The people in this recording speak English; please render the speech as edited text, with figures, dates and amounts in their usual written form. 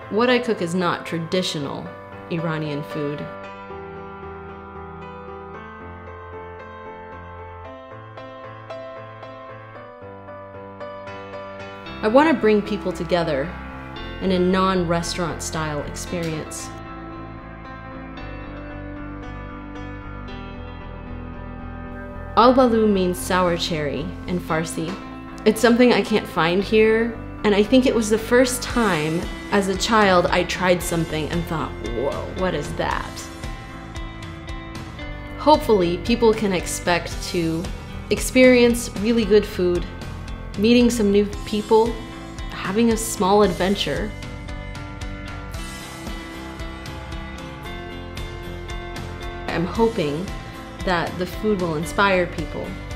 What I cook is not traditional Iranian food. I want to bring people together in a non-restaurant style experience. Albaloo means sour cherry in Farsi. It's something I can't find here, and I think it was the first time as a child I tried something and thought, whoa, what is that? Hopefully, people can expect to experience really good food, meeting some new people, having a small adventure. I'm hoping that the food will inspire people